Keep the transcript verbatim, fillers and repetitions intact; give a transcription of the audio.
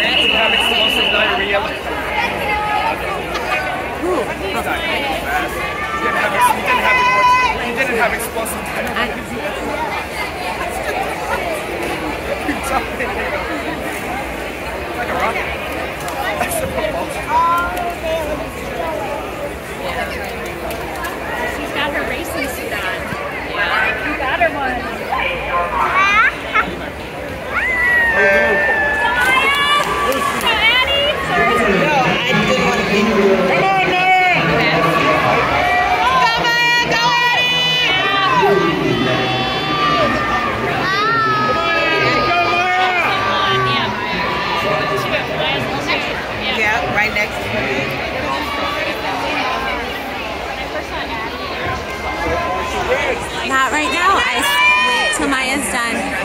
didn't have explosive diarrhea. Ooh. He didn't have, he didn't have, he didn't have explosive diarrhea. Like a rocket. That's a propulsion. She's got her racing suit on. Yeah. You got her one. No, I didn't want to be here. Come on, Maya! Go, Maya! Go, Eddie! Yeah, right next to me. Not right now. I wait till Maya's done.